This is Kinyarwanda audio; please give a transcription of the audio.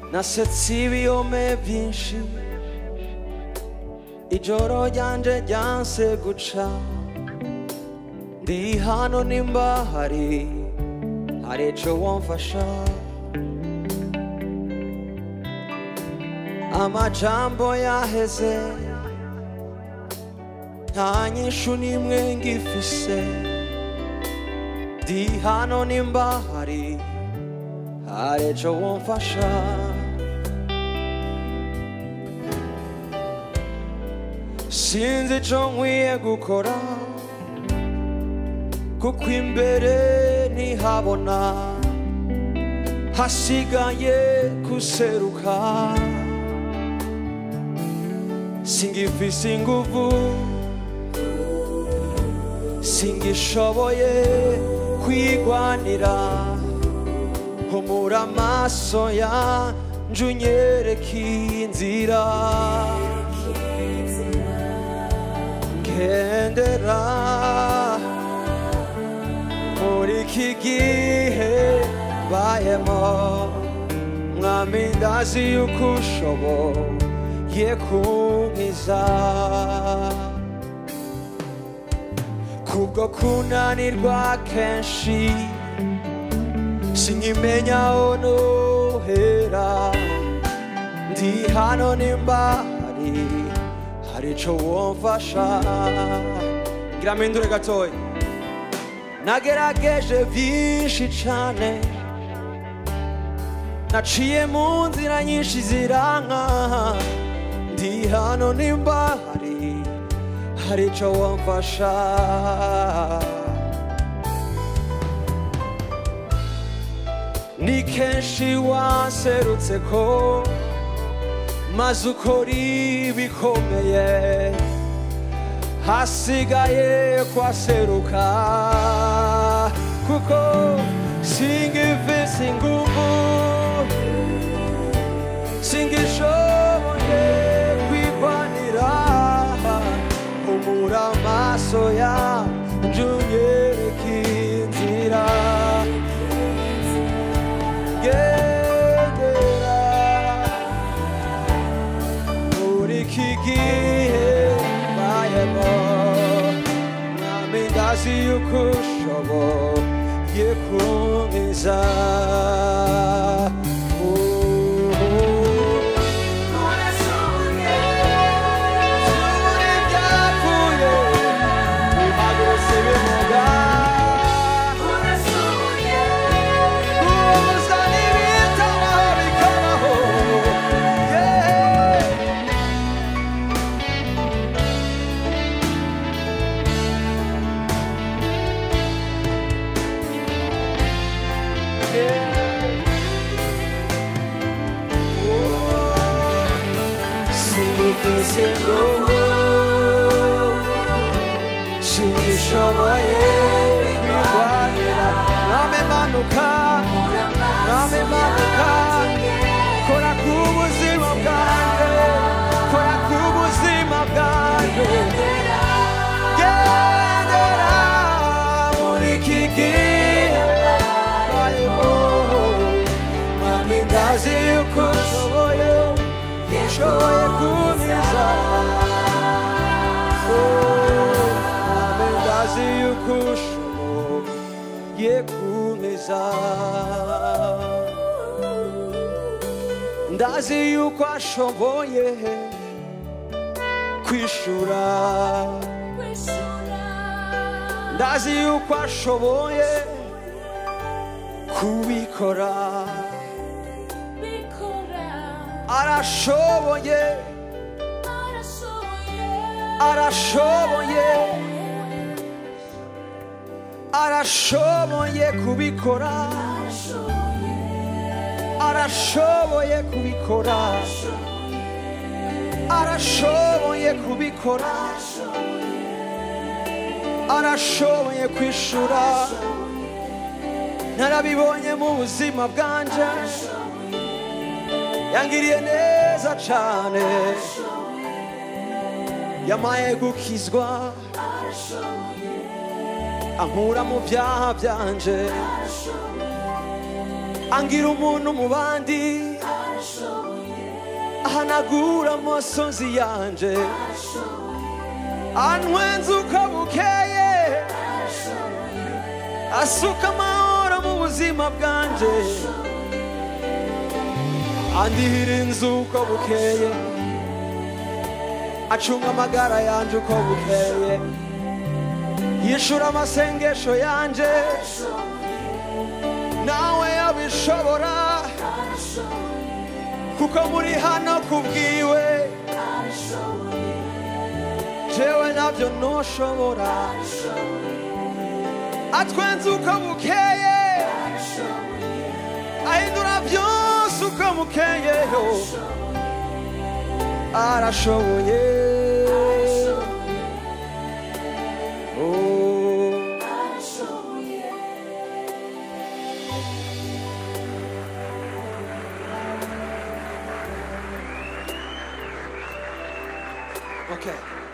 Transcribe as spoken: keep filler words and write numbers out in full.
nasetse ibiyome byinshi ijoro ryanje ryanse guca ndi hano nimba hari hari ico wamfasha amajambo yaheze nta nyishu nimwe ngifise ndi hano nimba hari hari ico wamfasha sinzi ico nkwiye gukora kuko imbere ntihabona hasigaye kuseruka singifise inguvu singishoboye kwigwanira humura amaso yanje unyereke inzira ngendera muri iki gihe bayemo mwami ndazi yuko ushoboye kunkiza kubwo kunanirwa kenshi sinkimenya aho nohera ndi hano nimba hari hari ico womfasha ngira mpindure gatoya nagerageje vyinshi cane naciye mu nzira nyinshi ziranka ndi hano nimba hari hari ico womfasha ni kenshi wanserutseko maze ukora ibikomeye hasigaye kwaseruka kuko singifise inguvu singishoboye kwigwanira humura amaso yanje unyereke inzira gendera muri iki gihe bayemo mwami ndazi yuko ushoboye kunkiza singishoboye kwigwanira mwami manuka mwami manuka kora ku buzima bwanje kora ku buzima bwanje gendera muri iki gihe bayemo mwami ndazi yuko ushoboye ushoboye kunkiza mwami ndazi yuko ushoboye kunkiza ndazi yuko ashoboye kwishura ndazi yuko ashoboye kubikora arashoboye arashoboye arashoboye kubikora arashoboye kubikora arashoboye kubikora arashoboye kwishura narabibonye mu buzima bwanje yangiriye neza cane yamaye gukizwa ankura mu byaha byanje angira umuntu mu bandi ahanagura amosozi yanje antwenza uko bukeye asuka amahoro mu buzima bwanje andihira inzu uko bukeye acunga amagara yanje uko bukeye yishura amasengesho yanje nawe yabishobora kuko muri hano kubwiwe jewe navyo noshobora atwenza uko bukeye ahindura vyose uko bukeyeyo arashoboye oh. Okay.